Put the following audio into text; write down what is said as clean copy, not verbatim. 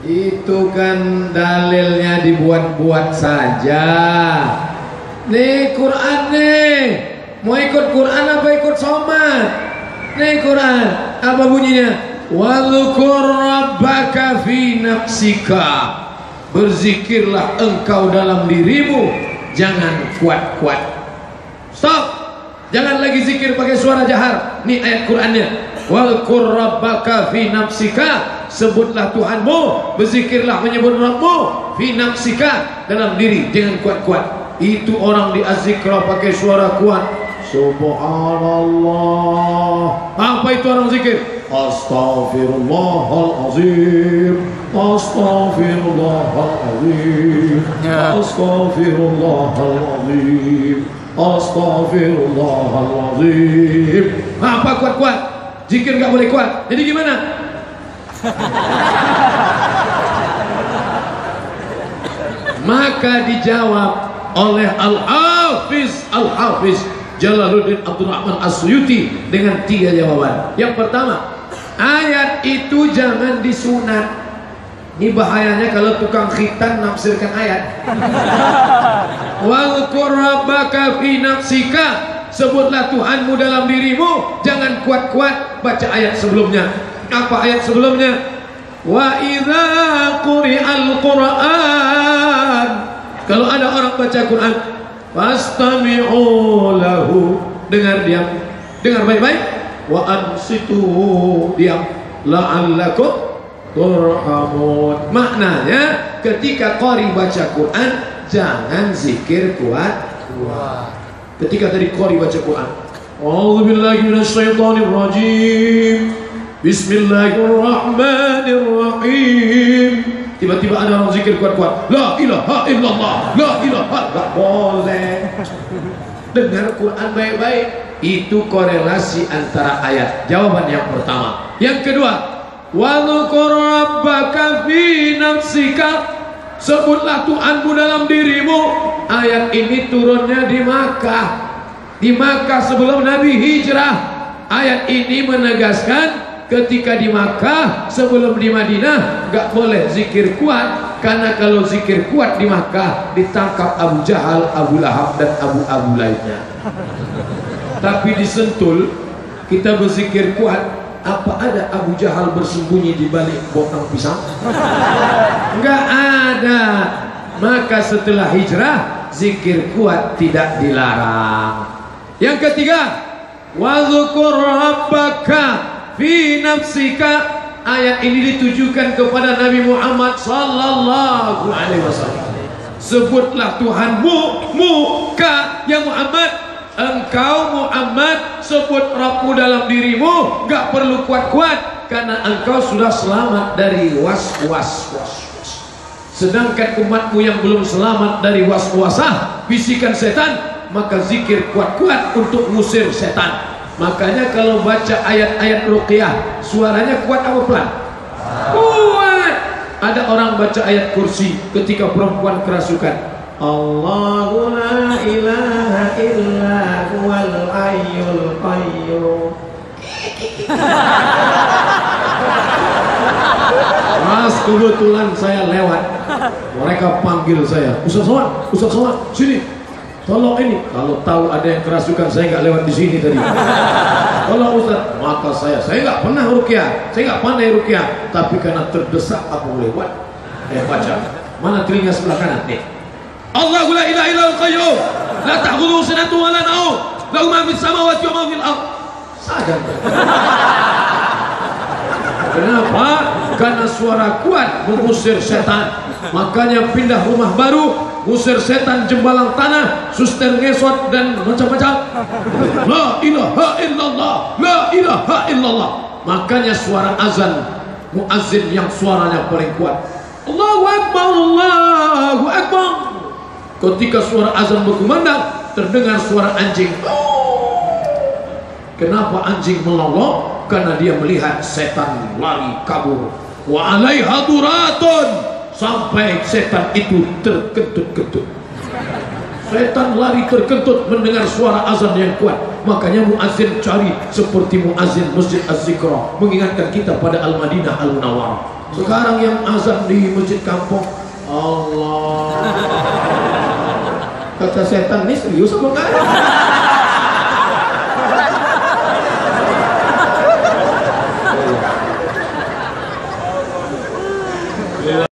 Itu kan dalilnya dibuat-buat saja. Nih Quran nih. Mau ikut Quran apa ikut somat? Nih Quran. Apa bunyinya? Wadhkur rabbaka fi nafsika. Berzikirlah engkau dalam dirimu. Jangan kuat-kuat. Stop. Jangan lagi zikir pakai suara jahar. Nih ayat Qurannya. Wadhkur rabbaka fi nafsika. Sebutlah Tuhanmu, berzikirlah menyebut Rabbmu fi nafsika, dalam diri, jangan kuat-kuat. Itu orang di az-zikra pakai suara kuat. Subhanallah. Apa itu orang zikir? Astaghfirullahalazim. Astaghfirullahalazim. Astaghfirullahalazim. Astaghfirullahalazim. Apa kuat-kuat? Zikir nggak boleh kuat. Jadi gimana? Maka dijawab oleh Al-Hafiz Jalaluddin Abdul Rahman As-Suyuti dengan 3 jawaban. Yang pertama, ayat itu jangan disunat. Ini bahayanya kalau tukang khitan nafsirkan ayat. Wadhkur rabbaka fi nafsika. Sebutlah Tuhanmu dalam dirimu, jangan kuat-kuat. Baca ayat sebelumnya. Apa ayat sebelumnya? Wa idza quri'al Qur'an. Kalau ada orang baca Quran, fastami'u lahu. Dengar diam. Dengar baik-baik. Wa ansitu diam. La'allakum turhamun. Maknanya ketika qari baca Quran, jangan zikir kuat-kuat. Ketika tadi qari baca Quran, a'udzubillahi minasyaitonir rajim. Bismillahirrahmanirrahim. Tiba-tiba ada orang zikir kuat-kuat. La ilaha illallah. La ilaha. Gak boleh. Dengar Quran baik-baik. Itu korelasi antara ayat. Jawaban yang pertama. Yang kedua, wadhkur rabbaka fi nafsika. Sebutlah Tuhanmu dalam dirimu. Ayat ini turunnya di Makkah. Di Makkah sebelum Nabi hijrah. Ayat ini menegaskan ketika di Makkah sebelum di Madinah gak boleh zikir kuat, karena kalau zikir kuat di Makkah ditangkap Abu Jahal, Abu Lahab dan Abu lainnya. Tapi di Sentul kita berzikir kuat, apa ada Abu Jahal bersembunyi di balik batang pisang? Enggak ada. Maka setelah hijrah zikir kuat tidak dilarang. Yang ketiga, wadhkur rabbaka fi nafsika. Ayat ini ditujukan kepada Nabi Muhammad sallallahu alaihi wasallam. Sebutlah Tuhanmu, muka ya Muhammad. Engkau Muhammad sebut Rabbmu dalam dirimu, gak perlu kuat-kuat, karena engkau sudah selamat dari was-was. Sedangkan umatmu yang belum selamat dari was-wasah, bisikan setan, maka zikir kuat-kuat untuk ngusir setan. Makanya kalau baca ayat-ayat ruqyah, suaranya kuat apa pelan? Kuat. Ada orang baca ayat kursi ketika perempuan kerasukan. Allahu la ilaha illa huwal hayyul qayyum. Mas, kebetulan saya lewat. Mereka panggil saya, Ustaz Somad, sini. Tolong ini, kalau tahu ada yang kerasukan saya nggak lewat di sini tadi. Tolong Ustaz, maka saya nggak pernah ruqyah, saya nggak pandai ruqyah, tapi karena terdesak aku lewat, baca. Mana telinga sebelah kanan nih? Allahu la ilaha illal qayyum, la ta'khudhuhu sinatun wa la nawm, lahu ma fis samawati wa ma fil ardh. Sadar. Kenapa? Karena suara kuat mengusir setan. Makanya pindah rumah baru, usir setan jembalang tanah, suster ngesot dan macam-macam. La ilaha illallah, la ilaha illallah. Makanya suara azan muazzin yang suaranya paling kuat, Allahu Akbar, Allahu Akbar. Ketika suara azan berkumandang, terdengar suara anjing. Kenapa anjing melolong? Karena dia melihat setan lari kabur. Wa alaiha duratun, sampai setan itu terkentut-kentut. Setan lari terkentut mendengar suara azan yang kuat. Makanya muazin cari seperti muazin Masjid Az-Zikra, mengingatkan kita pada Al-Madinah Al-Munawwarah. Sekarang yang azan di masjid kampung, Allah, kata setan, ini serius apa enggak?